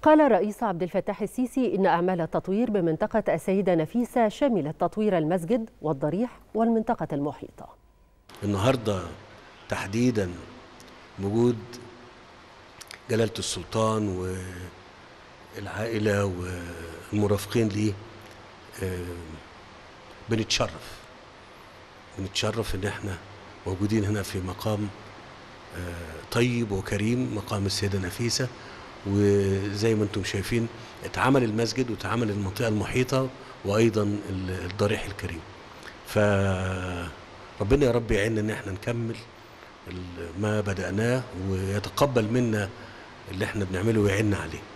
قال الرئيس عبد الفتاح السيسي إن أعمال التطوير بمنطقة السيدة نفيسة شملت تطوير المسجد والضريح والمنطقة المحيطة. النهاردة تحديدا وجود جلالة السلطان والعائلة والمرافقين ليه بنتشرف ان احنا موجودين هنا في مقام طيب وكريم، مقام السيدة نفيسة. وزي ما انتم شايفين اتعمل المسجد واتعمل المنطقة المحيطة وأيضا الضريح الكريم. فربنا يا رب يعيننا ان احنا نكمل ما بدأناه ويتقبل منا اللي احنا بنعمله ويعيننا عليه.